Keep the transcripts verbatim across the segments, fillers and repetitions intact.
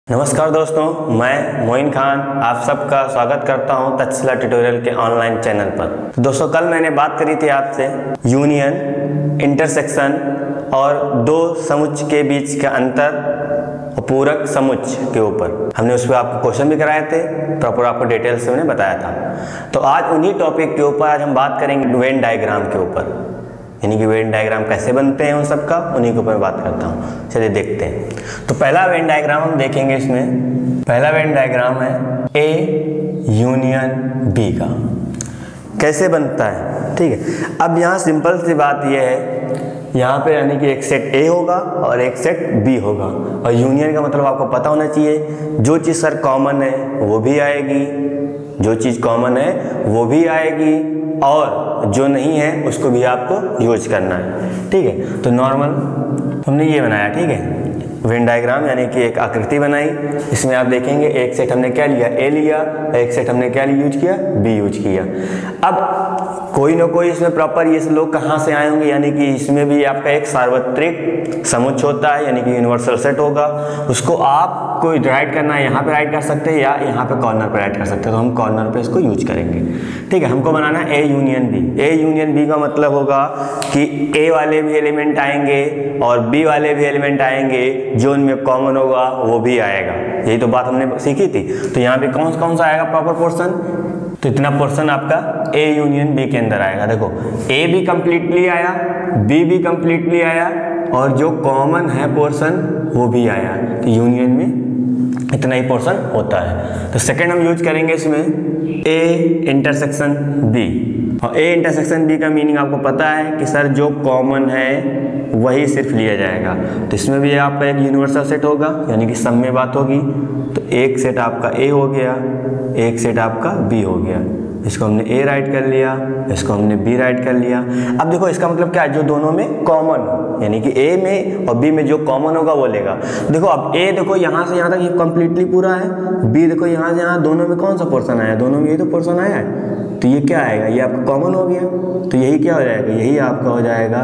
नमस्कार दोस्तों, मैं मोइन खान आप सबका स्वागत करता हूं तक्षशिला ट्यूटोरियल के ऑनलाइन चैनल पर। तो दोस्तों, कल मैंने बात करी थी आपसे यूनियन, इंटरसेक्शन और दो समुच्चय के बीच का अंतर और पूरक समुच्चय के ऊपर। हमने उस पर आपको क्वेश्चन भी कराए थे, प्रॉपर आपको डिटेल से मैंने बताया था। तो आज उन्हीं टॉपिक के ऊपर आज हम बात करेंगे वेन डायग्राम के ऊपर, यानी कि वेन डायग्राम कैसे बनते हैं उन सब का, उन्हीं के ऊपर बात करता हूँ। चलिए देखते हैं। तो पहला वेन डायग्राम हम देखेंगे। इसमें पहला वेन डायग्राम है ए यूनियन बी का, कैसे बनता है। ठीक है, अब यहाँ सिंपल सी बात यह है, यहाँ पे यानी कि एक सेट ए होगा और एक सेट बी होगा। और यूनियन का मतलब आपको पता होना चाहिए, जो चीज़ सर कॉमन है वो भी आएगी, जो चीज़ कॉमन है वो भी आएगी, और जो नहीं है उसको भी आपको यूज करना है। ठीक है, तो नॉर्मल हमने ये बनाया। ठीक है, वेन डायग्राम यानी कि एक आकृति बनाई। इसमें आप देखेंगे एक सेट हमने क्या लिया, ए लिया, एक सेट हमने क्या यूज किया, बी यूज किया। अब कोई ना कोई इसमें प्रॉपर ये लोग कहाँ से आए होंगे, यानी कि इसमें भी आपका एक सार्वत्रिक समुच्चय होता है, यानी कि यूनिवर्सल सेट होगा। उसको आप कोई राइट करना है, यहाँ पे राइट कर सकते हैं या यहाँ पे कॉर्नर पे राइट कर सकते हैं। तो हम कॉर्नर पे इसको यूज करेंगे। ठीक है, हमको बनाना है A union B. A union B का मतलब होगा कि ए वाले भी एलिमेंट आएंगे और बी वाले भी एलिमेंट आएंगे, जो उनमें कॉमन होगा वो भी आएगा। यही तो बात हमने सीखी थी। तो यहाँ पे कौन कौन सा आएगा प्रॉपर पोर्शन, तो इतना पोर्शन आपका ए यूनियन बी के अंदर आएगा। देखो, ए भी कंप्लीटली आया, बी भी कंप्लीटली आया, और जो कॉमन है पोर्शन वो भी आया। तो यूनियन में इतना ही पोर्शन होता है। तो सेकंड हम यूज करेंगे इसमें ए इंटरसेक्शन बी। और ए इंटरसेक्शन बी का मीनिंग आपको पता है कि सर जो कॉमन है वही सिर्फ लिया जाएगा। तो इसमें भी आपका एक यूनिवर्सल सेट होगा, यानी कि सब में बात होगी। तो एक सेट आपका ए हो गया, एक सेट आपका बी हो गया। इसको हमने ए राइट कर लिया, इसको हमने बी राइट कर लिया। अब देखो इसका मतलब क्या है, जो दोनों में कॉमन हो, यानी कि ए में और बी में जो कॉमन होगा वो लेगा। देखो अब ए देखो यहाँ से यहाँ तक ये कंप्लीटली पूरा है, बी देखो यहाँ से यहाँ, दोनों में कौन सा पोर्शन आया, दोनों में ये तो पोर्शन आया है। तो ये क्या आएगा, ये आपका कॉमन हो गया। तो यही क्या हो जाएगा, यही आपका हो जाएगा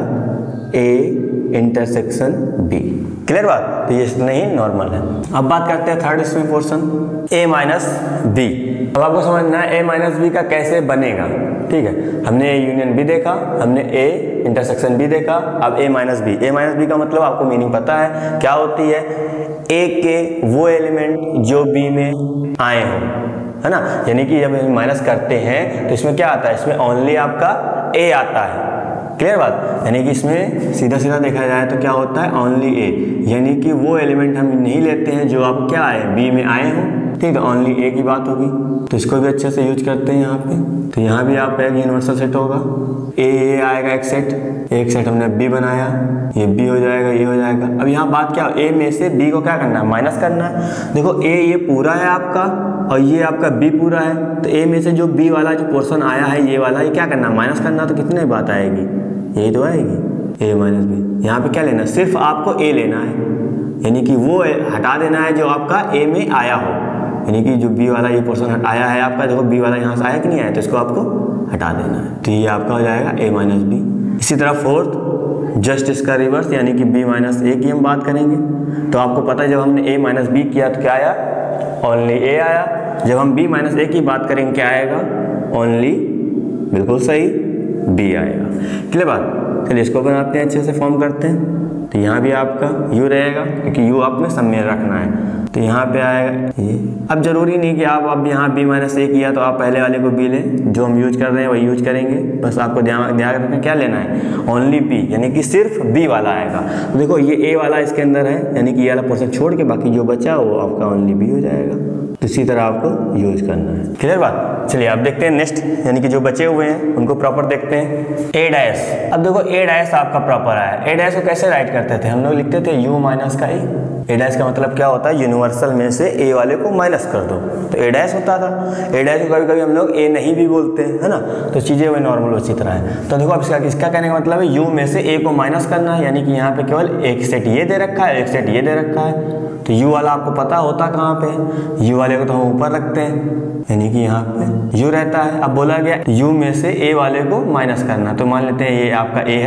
ए इंटरसेक्शन बी। क्लियर बात। तो ये इतना ही नॉर्मल है। अब बात करते हैं थर्ड इसमें पोर्शन ए माइनस बी। अब आपको समझना है ए माइनस बी का कैसे बनेगा। ठीक है, हमने ए यूनियन बी देखा, हमने ए इंटरसेक्शन बी देखा, अब A minus B. A minus B का मतलब आपको मीनिंग पता है क्या होती है, ए के वो एलिमेंट जो बी में आए हों, है ना। यानी कि जब माइनस करते हैं तो इसमें क्या आता है, इसमें ओनली आपका ए आता है। क्लियर बात। यानी कि इसमें सीधा सीधा देखा जाए तो क्या होता है, ओनली ए, यानी कि वो एलिमेंट हम नहीं लेते हैं जो आप क्या आए, बी में आए हों। ठीक है, ओनली ए की बात होगी। तो इसको भी अच्छे से यूज करते हैं यहाँ पे। तो यहाँ भी आपका एक यूनिवर्सल सेट होगा, ए ए आएगा एक सेट, एक सेट हमने बी बनाया, ये बी हो जाएगा, ये हो जाएगा। अब यहाँ बात क्या, ए में से बी को क्या करना है, माइनस करना है। देखो ए ये पूरा है आपका और ये आपका बी पूरा है। तो ए में से जो बी वाला जो पोर्शन आया है, ये वाला, ये क्या करना है, माइनस करना। तो कितने बात आएगी, यही तो आएगी ए माइनस बी। यहाँ पे क्या लेना है, सिर्फ आपको ए लेना है, यानी कि वो हटा देना है जो आपका ए में आया हो। यानी कि जो बी वाला ये पोर्शन आया है आपका, देखो बी वाला यहाँ से आया कि नहीं आया, तो इसको आपको हटा देना है। तो ये आपका हो जाएगा ए माइनस बी। इसी तरह फोर्थ जस्ट इसका रिवर्स, यानी कि बी माइनस ए की हम बात करेंगे। तो आपको पता है जब हमने ए माइनस बी किया तो क्या आया, ओनली ए आया। जब हम बी माइनस ए की बात करेंगे क्या आएगा, ओनली, बिल्कुल सही, बी आएगा। क्लियर बात। चलिए इसको बनाते हैं, अच्छे से फॉर्म करते हैं। तो यहाँ भी आपका यू रहेगा, क्योंकि यू आपने सब में रखना है। तो यहाँ पे आएगा ये। अब जरूरी नहीं कि आप अब यहाँ बी माइनस ए किया तो आप पहले वाले को बी लें, जो हम यूज कर रहे हैं वही यूज करेंगे। बस आपको ध्यान ध्यान रखना क्या लेना है, ओनली बी, यानी कि सिर्फ बी वाला आएगा। तो देखो ये ए वाला इसके अंदर है, यानी कि ये वाला पोर्शन छोड़ के बाकी जो बचा वो आपका ओनली बी हो जाएगा। तो इसी तरह आपको यूज करना है। क्लियर बात। चलिए अब देखते हैं नेक्स्ट, यानी कि जो बचे हुए हैं उनको प्रॉपर देखते हैं। A dash. अब देखो ए डैश आपका प्रॉपर आया। ए डैश को कैसे राइट करते थे, हम लोग लिखते थे यू माइनस का ए। ए डैश का मतलब क्या होता है, यूनिवर्सल में से ए वाले को माइनस कर दो, तो ए डैश होता था। ए डैश को कभी कभी हम लोग ए नहीं भी बोलते हैं, है ना। तो चीज़ें वही नॉर्मल उसी तरह है। तो देखो अब इसका इसका कहने का मतलब है यू में से ए को माइनस करना है, यानी कि यहाँ पे केवल एक सेट ये दे रखा है, एक सेट ये दे रखा है। तो यू वाला आपको पता होता कहाँ पे, यू वाले को तो हम ऊपर रखते हैं, यानी कि यहाँ पे यू रहता है। अब बोला गया यू में से ए वाले को माइनस करना, तो मान लेते हैं ये आपका ए है,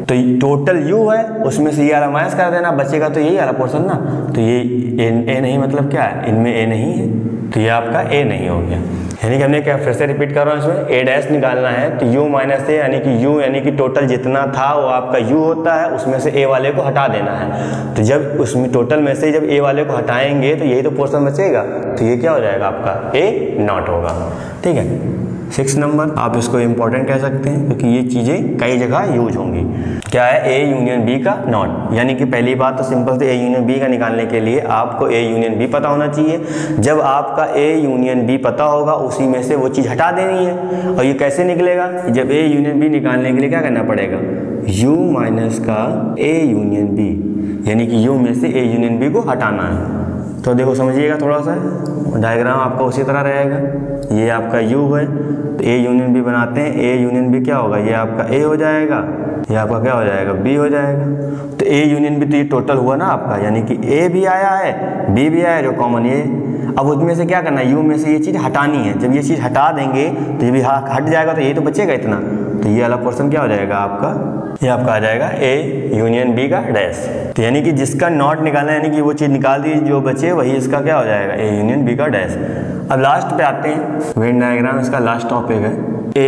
तो टोटल u है, उसमें से ये वाला माइनस कर देना, बचेगा तो यही वाला पोर्शन ना। तो ये a, a नहीं मतलब क्या है, इनमें a नहीं है, तो ये आपका a नहीं हो गया। यानी कि हमने क्या, फिर से रिपीट कर रहा हूँ, इसमें a डैश निकालना है तो u माइनस ए, यानी कि u यानी कि टोटल जितना था वो आपका u होता है, उसमें से a वाले को हटा देना है। तो जब उसमें टोटल में से जब a वाले को हटाएंगे तो यही तो पोर्शन बचेगा, तो ये क्या हो जाएगा आपका a नॉट होगा। ठीक है, सिक्स नंबर आप इसको इम्पोर्टेंट कह सकते हैं क्योंकि ये चीज़ें कई जगह यूज होंगी। क्या है, ए यूनियन बी का नॉट, यानी कि पहली बात तो सिंपल से ए यूनियन बी का निकालने के लिए आपको ए यूनियन बी पता होना चाहिए। जब आपका ए यूनियन बी पता होगा उसी में से वो चीज़ हटा देनी है। और ये कैसे निकलेगा, जब ए यूनियन बी निकालने के लिए क्या करना पड़ेगा, u माइनस का ए यूनियन बी, यानी कि u में से ए यूनियन बी को हटाना है। तो देखो समझिएगा थोड़ा सा, डायग्राम आपका उसी तरह रहेगा। ये आपका u है तो a यूनियन b बनाते हैं, a यूनियन b क्या होगा, ये आपका a हो जाएगा, ये आपका क्या हो जाएगा, b हो जाएगा। तो a यूनियन b तो ये टोटल हुआ ना आपका, यानी कि a भी आया है b भी आया है, जो कॉमन ये। अब उसमें से क्या करना है, u में से ये चीज़ हटानी है। जब ये चीज़ हटा देंगे तो ये भी हट जाएगा, तो ये तो बचेगा इतना, तो ये वाला पोर्शन क्या हो जाएगा आपका, ये आपका आ जाएगा a यूनियन b का डैश। तो यानी कि जिसका नॉट निकालना है, यानी कि वो चीज़ निकाल दी जो बचे वही इसका क्या हो जाएगा, a यूनियन b का डैश। अब लास्ट पे आते हैं, वेन डायग्राम इसका लास्ट टॉपिक है,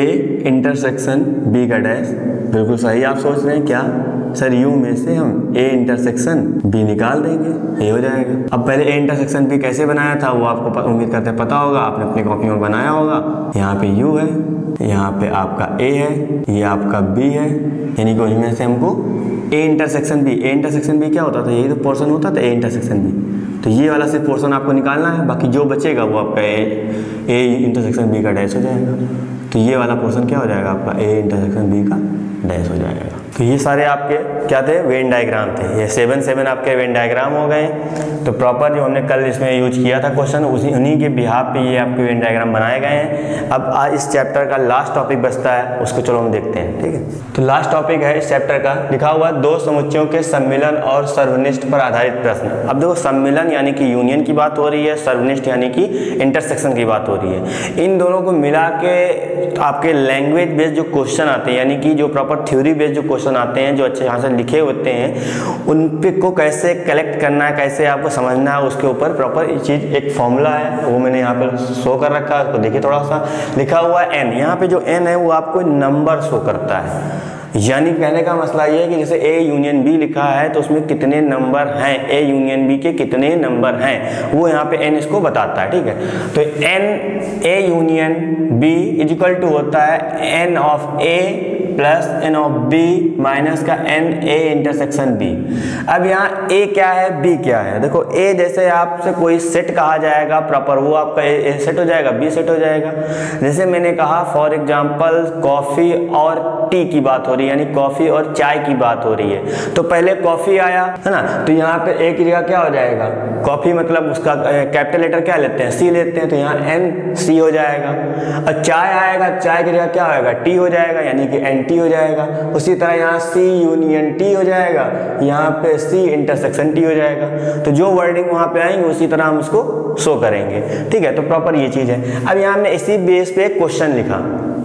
a इंटरसेक्शन b का डैश। बिल्कुल सही आप सोच रहे हैं, क्या सर u में से हम a इंटरसेक्शन b निकाल देंगे, ये हो जाएगा। अब पहले a इंटरसेक्शन b कैसे बनाया था वो आपको उम्मीद करते हैं पता होगा, आपने अपनी कॉपी में बनाया होगा। यहाँ पे u है, यहाँ पे आपका a है, ये आपका b है, यानी कि उसमें से हमको a intersection b, a intersection b क्या होता था, यही तो पोर्शन होता था a इंटरसेक्शन b। तो ये वाला सिर्फ पोर्शन आपको निकालना है, बाकी जो बचेगा वो आपका a, a इंटरसेक्शन b का डैश हो जाएगा। तो ये वाला पोर्शन क्या हो जाएगा आपका, a इंटरसेक्शन b का डैश हो जाएगा। तो ये सारे आपके क्या थे, वेन डायग्राम थे। ये सेवन सेवन आपके वेन डायग्राम हो गए। तो प्रॉपर जो हमने कल इसमें यूज किया था क्वेश्चन, उसी उन्हीं के बिहाफ पे ये आपके वेन डायग्राम बनाए गए हैं। अब आज इस चैप्टर का लास्ट टॉपिक बचता है, उसको चलो हम देखते हैं। ठीक है, तो लास्ट टॉपिक है इस चैप्टर का, लिखा हुआ दो समुच्चयों के सम्मिलन और सर्वनिष्ठ पर आधारित प्रश्न। अब देखो, सम्मिलन यानी कि यूनियन की बात हो रही है, सर्वनिष्ठ यानी कि इंटरसेक्शन की बात हो रही है। इन दोनों को मिला के आपके लैंग्वेज बेस्ड जो क्वेश्चन आते हैं, यानी कि जो प्रॉपर थ्योरी बेस्ड जो क्वेश्चन आते हैं, जो अच्छे यहाँ से लिखे होते हैं, उन पे को कैसे कलेक्ट करना है, कैसे आपको समझना है, उसके ऊपर प्रॉपर चीज़ एक फॉर्मूला है, वो मैंने यहाँ पे शो कर रखा है। उसको देखिए थोड़ा सा, लिखा हुआ है एन। यहाँ पे जो एन है वो आपको नंबर शो करता है। यानी कहने का मसला ये है कि जैसे ए यूनियन बी लिखा है तो उसमें कितने नंबर हैं, ए यूनियन बी के कितने नंबर हैं, वो यहाँ पे एन इसको बताता है। ठीक है, तो n A union B is equal to होता है n of A plus n of B minus का एन ए इंटरसेक्शन बी। अब यहाँ ए क्या है, बी क्या है। देखो, ए जैसे आपसे कोई सेट कहा जाएगा प्रॉपर, वो आपका ए, ए सेट हो जाएगा, बी सेट हो जाएगा। जैसे मैंने कहा फॉर एग्जांपल कॉफ़ी और टी की बात हो रही है, यानी कॉफ़ी और चाय की बात हो रही है। तो पहले कॉफ़ी आया है ना, तो यहाँ पे ए की जगह क्या हो जाएगा, कॉफ़ी मतलब उसका कैपिटल लेटर क्या लेते हैं, सी लेते हैं, तो यहाँ एन सी हो जाएगा। और चाय आएगा, चाय की जगह क्या होगा, टी हो जाएगा, यानी कि एन टी हो जाएगा। उसी तरह यहाँ सी यूनियन टी हो जाएगा, यहाँ पे सी इंटरसेक्शन टी हो जाएगा। तो जो वर्डिंग वहाँ पे आएंगे उसी तरह हम उसको शो करेंगे। ठीक है, तो प्रॉपर ये चीज़ है। अब यहाँ हमने इसी बेस पे एक क्वेश्चन लिखा।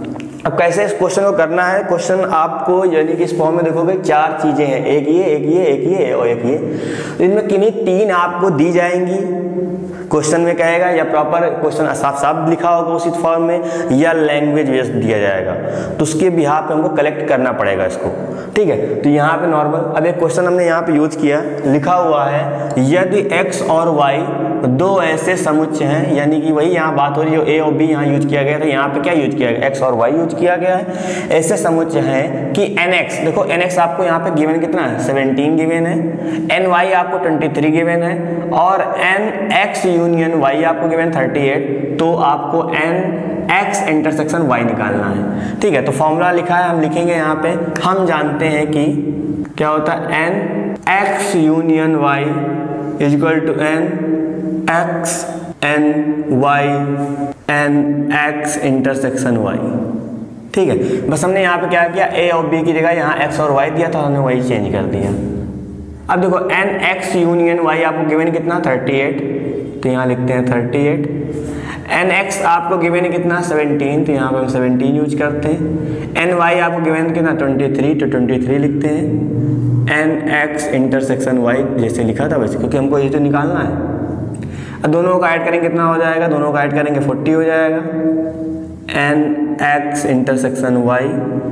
अब कैसे इस क्वेश्चन को करना है, क्वेश्चन आपको यानी कि इस फॉर्म में देखोगे चार चीजें हैं, एक ये एक ये एक ये और एक ये। इनमें किन्हीं तीन आपको दी जाएंगी, क्वेश्चन में कहेगा, या प्रॉपर क्वेश्चन साफ साफ लिखा होगा उसी फॉर्म में, या लैंग्वेज बेस्ड दिया जाएगा। तो उसके बिहाफ पे हमको कलेक्ट करना पड़ेगा इसको। ठीक है, तो यहाँ पे नॉर्मल, अब एक क्वेश्चन हमने यहाँ पे यूज किया, लिखा हुआ है यदि x और y दो ऐसे समुच्चय हैं, यानी कि वही यहाँ बात हो रही है, ए और बी यहाँ यूज किया गया था, यहाँ पे क्या यूज किया गया, x और y यूज किया गया है। ऐसे समुच्चय हैं कि nx, देखो nx आपको यहाँ पे गिवन कितना है, सेवनटीन गिवन है, ny आपको ट्वेंटी थ्री गिवन है, और nx यूनियन y आपको गिवन थर्टी एट। तो आपको nx इंटरसेक्शन y निकालना है। ठीक है, तो फॉर्मूला लिखा है, हम लिखेंगे यहाँ पे। हम जानते हैं कि क्या होता है, nx union y is equal to n x n y n x intersection y। ठीक है, बस हमने यहाँ पे क्या किया, a और b की जगह यहाँ x और y दिया था, हमने वही चेंज कर दिया। अब देखो n x यूनियन y आपको गिवन कितना, थर्टी एट, तो यहाँ लिखते हैं थर्टी एट। एन एक्स आपको गिवन है कितना सेवनटीन, तो यहाँ पर हम सेवनटीन यूज करते हैं। एन वाई आपको गिवन कितना ट्वेंटी थ्री, तो ट्वेंटी थ्री लिखते हैं। एन एक्स इंटरसेक्शन वाई जैसे लिखा था वैसे, क्योंकि हमको ये तो निकालना है। अब दोनों का ऐड करेंगे कितना हो जाएगा, दोनों का ऐड करेंगे फोर्टी हो जाएगा। N x intersection y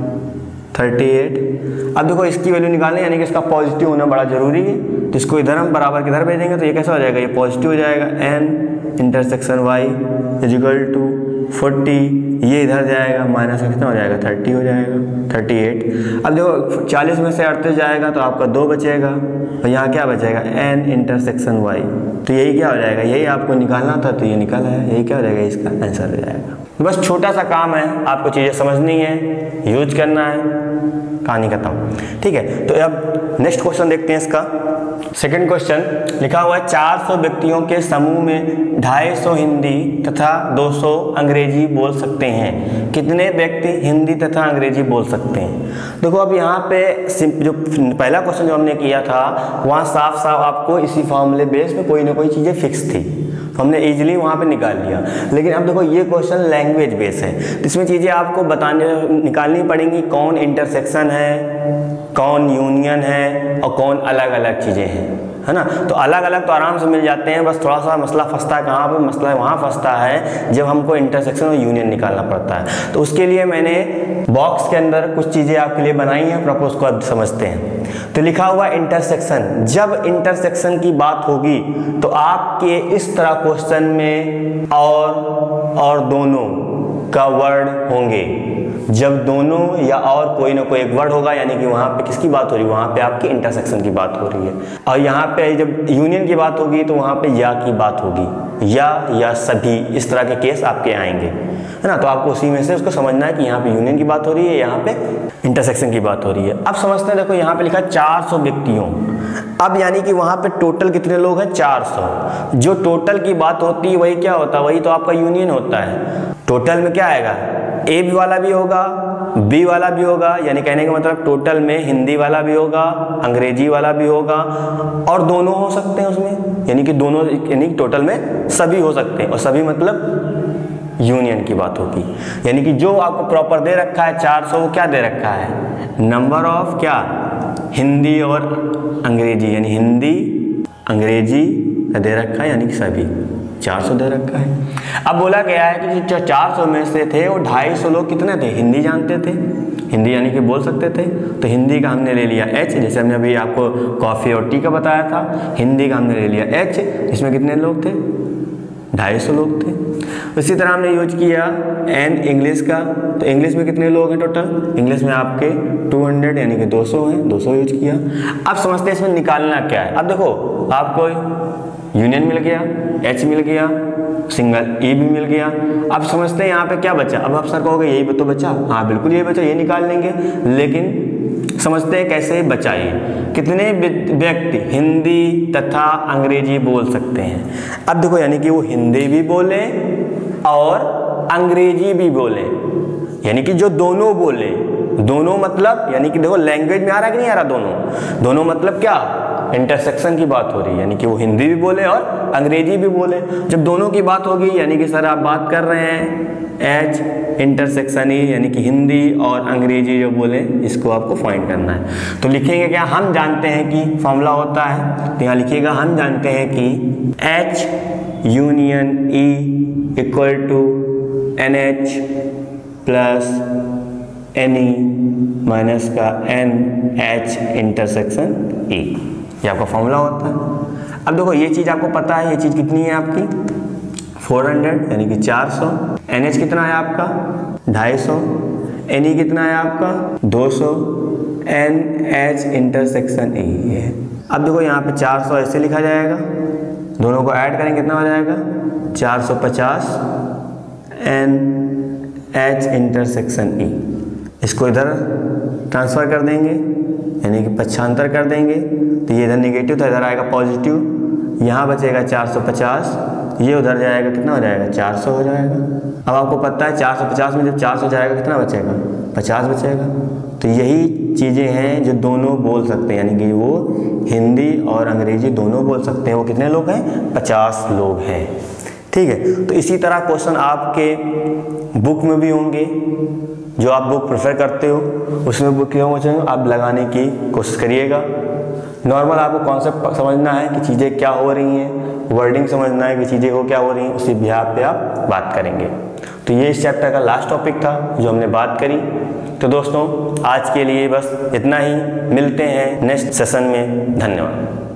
thirty eight. अब देखो इसकी वैल्यू निकालनी यानी कि इसका पॉजिटिव होना बड़ा जरूरी है, तो इसको इधर हम बराबर किधर भेजेंगे तो ये कैसा हो जाएगा, ये पॉजिटिव हो जाएगा। N intersection y is equal to forty, ये इधर जाएगा माइनस का कितना हो जाएगा थर्टी हो जाएगा, थर्टी एट। अब देखो चालीस में से अड़तीस जाएगा तो आपका दो बचेगा, और यहाँ क्या बचेगा एन इंटरसेक्शन वाई, तो यही क्या हो जाएगा, यही आपको निकालना था तो ये निकाला है, यही क्या हो जाएगा इसका आंसर हो जाएगा। बस छोटा सा काम है, आपको चीज़ें समझनी है, यूज करना है, कहानी खत्म। ठीक है, तो अब नेक्स्ट क्वेश्चन देखते हैं इसका। सेकंड क्वेश्चन लिखा हुआ है चार सौ व्यक्तियों के समूह में ढाई सौ हिंदी तथा दो सौ अंग्रेजी बोल सकते हैं, कितने व्यक्ति हिंदी तथा अंग्रेजी बोल सकते हैं। देखो अब यहाँ पे जो पहला क्वेश्चन जो हमने किया था वहाँ साफ साफ आपको इसी फॉर्मूले बेस पे कोई ना कोई चीज़ें फिक्स थी, तो हमने इजीली वहाँ पे निकाल लिया। लेकिन अब देखो ये क्वेश्चन लैंग्वेज बेस है, तो इसमें चीज़ें आपको बताने निकालनी पड़ेंगी, कौन इंटरसेक्शन है, कौन यूनियन है और कौन अलग अलग चीज़ें हैं, है ना। तो अलग अलग तो आराम से मिल जाते हैं, बस थोड़ा सा मसला फंसता है कहाँ पे, मसला वहाँ फंसता है जब हमको इंटरसेक्शन और यूनियन निकालना पड़ता है। तो उसके लिए मैंने बॉक्स के अंदर कुछ चीज़ें आपके लिए बनाई हैं, प्रॉपर उसको अब समझते हैं। तो लिखा हुआ इंटरसेक्शन, जब इंटरसेक्शन की बात होगी तो आपके इस तरह क्वेश्चन में और और दोनों का वर्ड होंगे। जब दोनों या और कोई ना कोई एक वर्ड होगा यानी कि वहाँ पे किसकी बात हो रही है, वहाँ पे आपकी इंटरसेक्शन की बात हो रही है। और यहाँ पे जब यूनियन की बात होगी तो वहाँ पे या की बात होगी, या या सभी, इस तरह के केस आपके आएंगे, है ना। तो आपको उसी में से उसको समझना है कि यहाँ पे यूनियन की बात हो रही है, यहाँ पे इंटरसेक्शन की बात हो रही है। अब समझते हैं, देखो यहाँ पे लिखा चार सौ व्यक्तियों, अब यानी कि वहाँ पे टोटल कितने लोग हैं चार सौ। जो टोटल की बात होती है वही क्या होता है, वही तो आपका यूनियन होता है। टोटल में क्या आएगा, ए बी वाला भी होगा, बी वाला भी होगा, यानी कहने का मतलब टोटल में हिंदी वाला भी होगा, अंग्रेजी वाला भी होगा, और दोनों हो सकते हैं उसमें, यानी कि दोनों, यानी टोटल में सभी हो सकते हैं, और सभी मतलब यूनियन की बात होगी। यानी कि जो आपको प्रॉपर दे रखा है चार सौ, वो क्या दे रखा है, नंबर ऑफ क्या, हिंदी और अंग्रेजी, यानी हिंदी अंग्रेजी दे रखा है, यानी कि सभी चार सौ दे रखा है। अब बोला गया है कि जो चार सौ में से थे वो ढाई सौ लोग कितने थे, हिंदी जानते थे, हिंदी यानी कि बोल सकते थे। तो हिंदी का हमने ले लिया एच, जैसे हमने अभी आपको कॉफ़ी और टी का बताया था, हिंदी का हमने ले लिया एच, इसमें कितने लोग थे, ढाई सौ लोग थे। इसी तरह हमने यूज किया एन इंग्लिश का, तो इंग्लिश में कितने लोग हैं टोटल, इंग्लिश में आपके दो सौ यानी कि दो सौ हैं, दो सौ यूज किया। अब समझते हैं इसमें निकालना क्या है। अब देखो आपको यूनियन मिल गया, एच मिल गया, सिंगल ई भी मिल गया। अब समझते हैं यहाँ पे क्या बचा। अब आप सर कहोगे यही तो बचा, हाँ बिल्कुल यही बचा, ये निकाल लेंगे, लेकिन समझते हैं कैसे बचा ये। कितने व्यक्ति हिंदी तथा अंग्रेजी बोल सकते हैं। अब देखो यानी कि वो हिंदी भी बोले और अंग्रेजी भी बोले, यानी कि जो दोनों बोले, दोनों मतलब यानी कि देखो लैंग्वेज में आ रहा है कि नहीं आ रहा, दोनों दोनों मतलब क्या, इंटरसेक्शन की बात हो रही है, यानी कि वो हिंदी भी बोले और अंग्रेजी भी बोले। जब दोनों की बात होगी यानी कि सर आप बात कर रहे हैं एच इंटरसेक्शन ई, यानी कि हिंदी और अंग्रेजी जो बोले इसको आपको फाइंड करना है। तो लिखेंगे क्या, हम जानते हैं कि फॉर्मूला होता है, तो यहाँ लिखिएगा हम जानते हैं कि H union E equal to n H plus n E minus का एन एच इंटरसेक्शन ई, ये आपका फॉर्मूला होता है। अब देखो ये चीज़ आपको पता है, ये चीज़ कितनी है आपकी चार सौ यानी कि चार सौ, एन एच कितना है आपका ढाई सौ, एन ई कितना है आपका दो सौ, एन एच इंटरसेक्शन ई है। अब देखो यहाँ पे चार सौ ऐसे लिखा जाएगा, दोनों को ऐड करेंगे कितना हो जाएगा चार सौ पचास, एन एच इंटरसेक्शन ई, इसको इधर ट्रांसफ़र कर देंगे यानी कि पक्षांतर कर देंगे, तो ये इधर नेगेटिव था, इधर आएगा पॉजिटिव, यहाँ बचेगा चार सौ पचास, ये उधर जाएगा कितना हो जाएगा चार सौ हो जाएगा। अब आपको पता है चार सौ पचास में जब चार सौ जाएगा कितना बचेगा पचास बचेगा। तो यही चीज़ें हैं जो दोनों बोल सकते हैं, यानी कि वो हिंदी और अंग्रेजी दोनों बोल सकते हैं। वो कितने लोग हैं पचास लोग हैं। ठीक है। तो इसी तरह क्वेश्चन आपके बुक में भी होंगे, जो आप बुक प्रेफर करते हो उसमें बुक के होंगे, आप लगाने की कोशिश करिएगा। नॉर्मल आपको कॉन्सेप्ट समझना है कि चीज़ें क्या हो रही हैं, वर्डिंग समझना है कि चीज़ें को क्या हो रही हैं, उसी बिहाफ पे आप बात करेंगे। तो ये इस चैप्टर का लास्ट टॉपिक था जो हमने बात करी। तो दोस्तों आज के लिए बस इतना ही, मिलते हैं नेक्स्ट सेशन में। धन्यवाद।